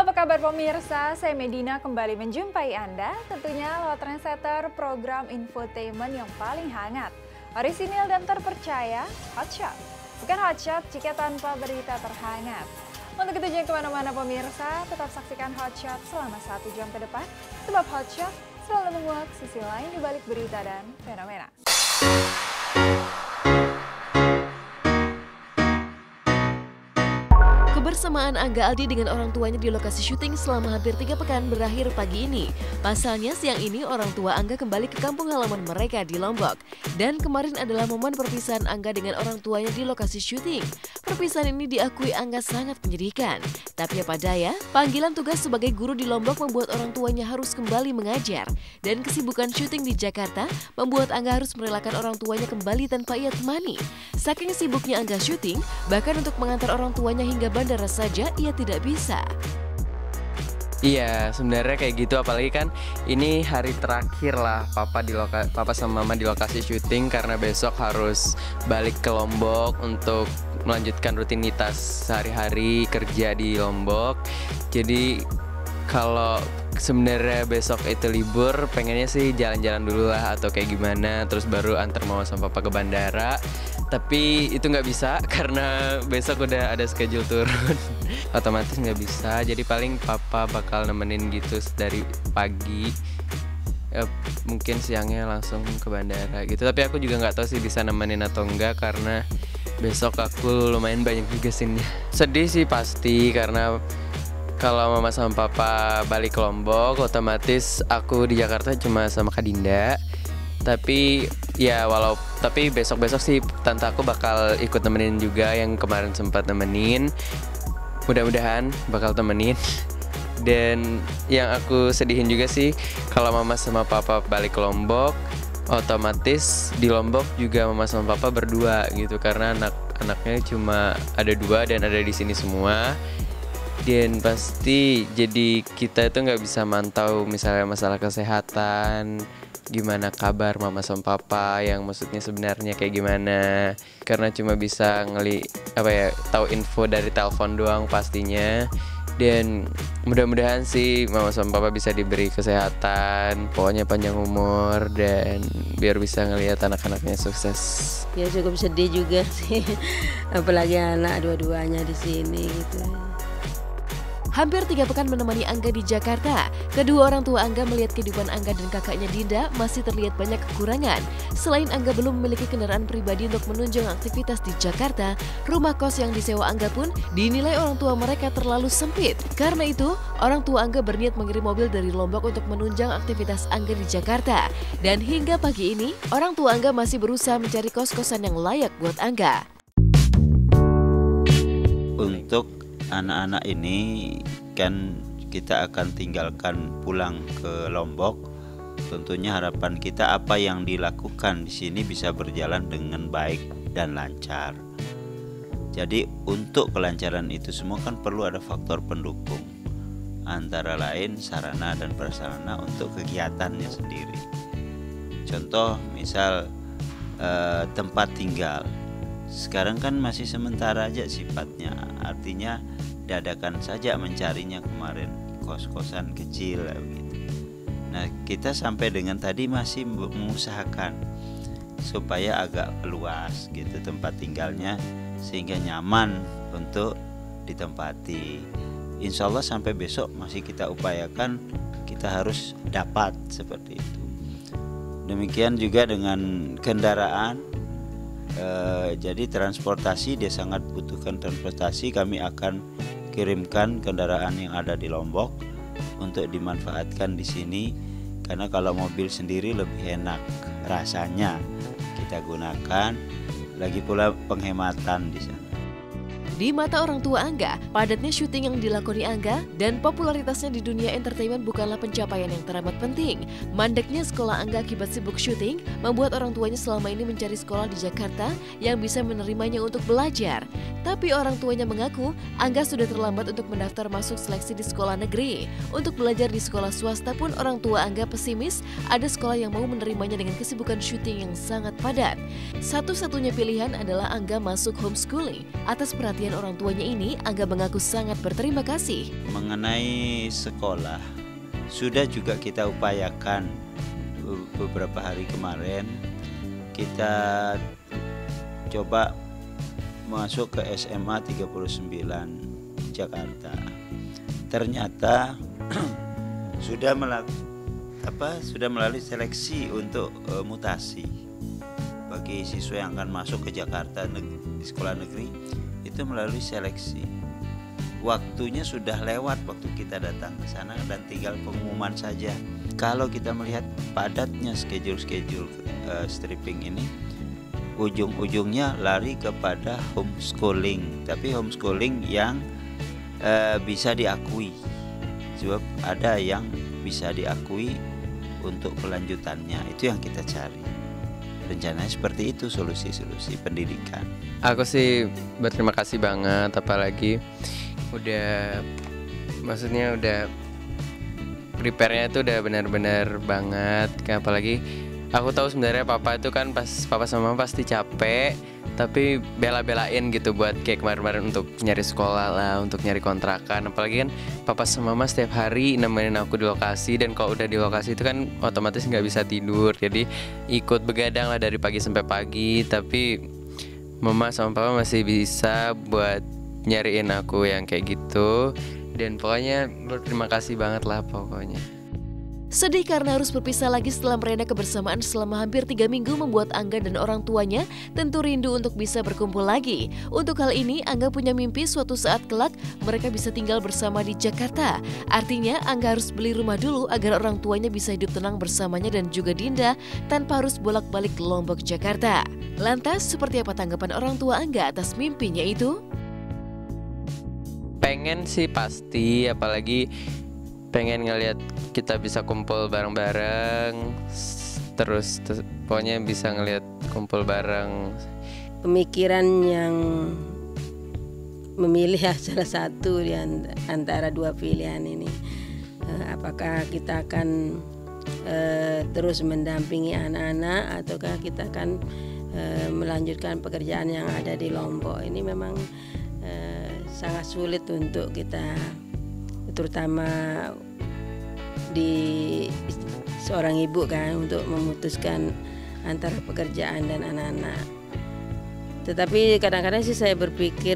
Halo, apa kabar pemirsa? Saya Medina kembali menjumpai Anda, tentunya lewat Trendsetter, program infotainment yang paling hangat, orisinil dan terpercaya, Hotshot. Bukan Hotshot jika tanpa berita terhangat. Untuk itu jangan kemana-mana pemirsa, tetap saksikan Hotshot selama 1 jam ke depan, sebab Hotshot selalu menguak sisi lain di balik berita dan fenomena. Kebersamaan Angga Aldi dengan orang tuanya di lokasi syuting selama hampir 3 pekan berakhir pagi ini. Pasalnya siang ini orang tua Angga kembali ke kampung halaman mereka di Lombok. Dan kemarin adalah momen perpisahan Angga dengan orang tuanya di lokasi syuting. Perpisahan ini diakui Angga sangat menyedihkan. Tapi apa daya, panggilan tugas sebagai guru di Lombok membuat orang tuanya harus kembali mengajar. Dan kesibukan syuting di Jakarta membuat Angga harus merelakan orang tuanya kembali tanpa ia temani. Saking sibuknya Angga syuting, bahkan untuk mengantar orang tuanya hingga bandara saja ia tidak bisa. Iya, sebenarnya kayak gitu, apalagi kan ini hari terakhir lah papa sama mama di lokasi syuting karena besok harus balik ke Lombok untuk melanjutkan rutinitas sehari-hari kerja di Lombok. Jadi kalau sebenarnya besok itu libur, pengennya sih jalan-jalan dulu lah atau kayak gimana, terus baru antar mama sama papa ke bandara. Tapi itu nggak bisa karena besok udah ada schedule turun, otomatis nggak bisa. Jadi paling papa bakal nemenin gitu dari pagi, mungkin siangnya langsung ke bandara gitu. Tapi aku juga nggak tahu sih bisa nemenin atau enggak karena besok aku lumayan banyak juga scene-nya. Sedih sih pasti karena kalau mama sama papa balik ke Lombok, otomatis aku di Jakarta cuma sama Kak Dinda. Tapi ya tapi besok-besok sih tante aku bakal ikut nemenin juga yang kemarin sempat nemenin. Mudah-mudahan bakal temenin. Dan yang aku sedihin juga sih kalau mama sama papa balik ke Lombok, otomatis di Lombok juga mama sama papa berdua gitu karena anak-anaknya cuma ada 2 dan ada di sini semua. Dan pasti jadi kita itu nggak bisa mantau misalnya masalah kesehatan, gimana kabar mama sama papa yang maksudnya sebenarnya kayak gimana, karena cuma bisa tahu info dari telepon doang pastinya. Dan mudah-mudahan sih mama sama papa bisa diberi kesehatan, pokoknya panjang umur dan biar bisa ngelihat anak-anaknya sukses. Ya cukup sedih juga sih, apalagi anak dua-duanya di sini gitu. Hampir 3 pekan menemani Angga di Jakarta, kedua orang tua Angga melihat kehidupan Angga dan kakaknya Dinda masih terlihat banyak kekurangan. Selain Angga belum memiliki kendaraan pribadi untuk menunjang aktivitas di Jakarta, rumah kos yang disewa Angga pun dinilai orang tua mereka terlalu sempit. Karena itu, orang tua Angga berniat mengirim mobil dari Lombok untuk menunjang aktivitas Angga di Jakarta. Dan hingga pagi ini, orang tua Angga masih berusaha mencari kos-kosan yang layak buat Angga. Untuk anak-anak ini kan kita akan tinggalkan pulang ke Lombok. Tentunya harapan kita apa yang dilakukan di sini bisa berjalan dengan baik dan lancar. Jadi untuk kelancaran itu semua kan perlu ada faktor pendukung, antara lain sarana dan prasarana untuk kegiatannya sendiri. Contoh misal tempat tinggal. Sekarang kan masih sementara aja sifatnya, artinya dadakan saja mencarinya kemarin kos-kosan kecil gitu. Nah kita sampai dengan tadi masih mengusahakan supaya agak luas gitu tempat tinggalnya sehingga nyaman untuk ditempati. Insya Allah sampai besok masih kita upayakan kita harus dapat seperti itu. Demikian juga dengan kendaraan. Jadi transportasi, dia sangat butuhkan transportasi. Kami akan kirimkan kendaraan yang ada di Lombok untuk dimanfaatkan di sini, karena kalau mobil sendiri lebih enak rasanya kita gunakan, lagi pula penghematan di sana. Di mata orang tua Angga, padatnya syuting yang dilakoni Angga dan popularitasnya di dunia entertainment bukanlah pencapaian yang teramat penting. Mandeknya sekolah Angga akibat sibuk syuting membuat orang tuanya selama ini mencari sekolah di Jakarta yang bisa menerimanya untuk belajar. Tapi orang tuanya mengaku Angga sudah terlambat untuk mendaftar masuk seleksi di sekolah negeri. Untuk belajar di sekolah swasta pun orang tua Angga pesimis ada sekolah yang mau menerimanya dengan kesibukan syuting yang sangat padat. Satu-satunya pilihan adalah Angga masuk homeschooling atas perhatian perhatian orang tuanya ini, Angga mengaku sangat berterima kasih. Mengenai sekolah, sudah juga kita upayakan beberapa hari kemarin. Kita coba masuk ke SMA 39 Jakarta. Ternyata sudah melalui seleksi untuk mutasi bagi siswa yang akan masuk ke Jakarta di sekolah negeri, itu melalui seleksi. Waktunya sudah lewat waktu kita datang ke sana dan tinggal pengumuman saja. Kalau kita melihat padatnya schedule stripping ini, ujung-ujungnya lari kepada homeschooling, tapi homeschooling yang bisa diakui. Sebab ada yang bisa diakui untuk kelanjutannya, itu yang kita cari. Rencananya seperti itu solusi-solusi pendidikan. Aku sih berterima kasih banget, apalagi udah prepare-nya itu udah benar-benar banget. Apalagi aku tahu sebenarnya papa itu kan papa sama mama pasti capek, tapi bela-belain gitu buat kayak kemarin-kemarin untuk nyari sekolah lah, untuk nyari kontrakan. Apalagi kan papa sama mama setiap hari nemenin aku di lokasi, dan kalau udah di lokasi itu kan otomatis nggak bisa tidur, jadi ikut begadang lah dari pagi sampai pagi. Tapi mama sama papa masih bisa buat nyariin aku yang kayak gitu, dan pokoknya berterima kasih banget lah pokoknya. Sedih karena harus berpisah lagi setelah merena kebersamaan selama hampir 3 minggu membuat Angga dan orang tuanya tentu rindu untuk bisa berkumpul lagi. Untuk hal ini, Angga punya mimpi suatu saat kelak mereka bisa tinggal bersama di Jakarta. Artinya, Angga harus beli rumah dulu agar orang tuanya bisa hidup tenang bersamanya dan juga Dinda tanpa harus bolak-balik ke Lombok, Jakarta. Lantas, seperti apa tanggapan orang tua Angga atas mimpinya itu? Pengen sih pasti, apalagi pengen ngelihat kita bisa kumpul bareng-bareng, terus pokoknya bisa ngelihat kumpul bareng. Pemikiran yang memilih salah satu di antara dua pilihan ini, apakah kita akan terus mendampingi anak-anak ataukah kita akan melanjutkan pekerjaan yang ada di Lombok. Ini memang sangat sulit untuk kita, terutama di seorang ibu kan, untuk memutuskan antara pekerjaan dan anak-anak. Tetapi kadang-kadang sih saya berpikir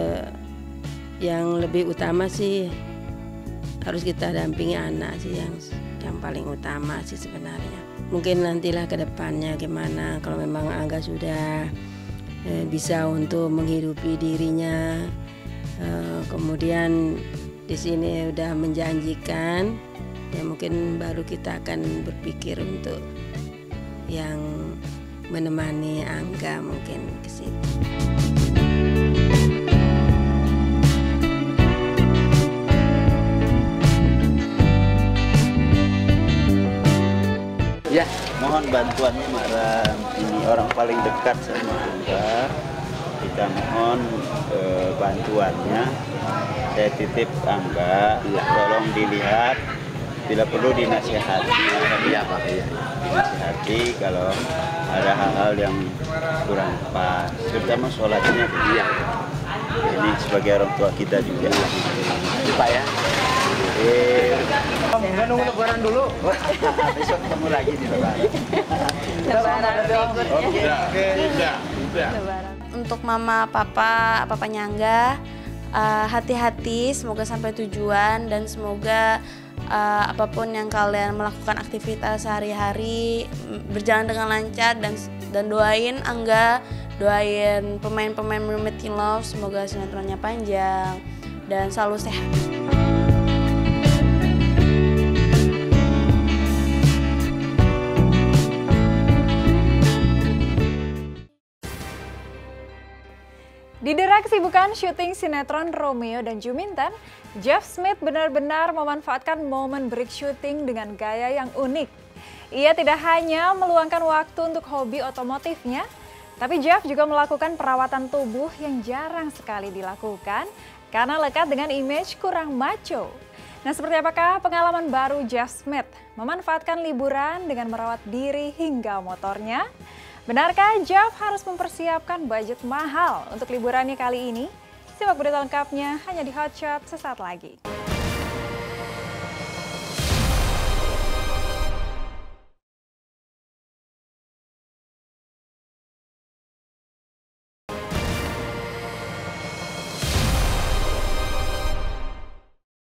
yang lebih utama sih harus kita dampingi anak sih, yang paling utama sih sebenarnya. Mungkin nantilah ke depannya gimana, kalau memang Angga sudah bisa untuk menghidupi dirinya, kemudian di sini udah menjanjikan, ya mungkin baru kita akan berpikir untuk yang menemani Angga mungkin ke situ. Ya, mohon bantuannya ini orang paling dekat sama Angga. Kita mohon bantuannya. Saya titip Angga, tolong dilihat, bila perlu dinasihati. Iya Pak, dinasihati kalau ada hal-hal yang kurang pas, terutama sholatnya. Iya. Ini sebagai orang tua kita juga. Iya Pak ya. Kita nunggu lebaran dulu. Besok ketemu lagi di lebaran. Lebaran berikutnya. Oke. Untuk mama, papanya Angga, hati-hati, semoga sampai tujuan, dan semoga apapun yang kalian melakukan aktivitas sehari-hari berjalan dengan lancar, dan doain Angga, doain pemain-pemain Mermaid in Love, semoga sinetronnya panjang dan selalu sehat. Di derak kesibukan syuting sinetron Romeo dan Juminten, Jeff Smith benar-benar memanfaatkan momen break syuting dengan gaya yang unik. Ia tidak hanya meluangkan waktu untuk hobi otomotifnya, tapi Jeff juga melakukan perawatan tubuh yang jarang sekali dilakukan karena lekat dengan image kurang macho. Nah, seperti apakah pengalaman baru Jeff Smith memanfaatkan liburan dengan merawat diri hingga motornya? Benarkah Jeff harus mempersiapkan budget mahal untuk liburannya kali ini? Simak berita lengkapnya hanya di Hot Shot sesaat lagi.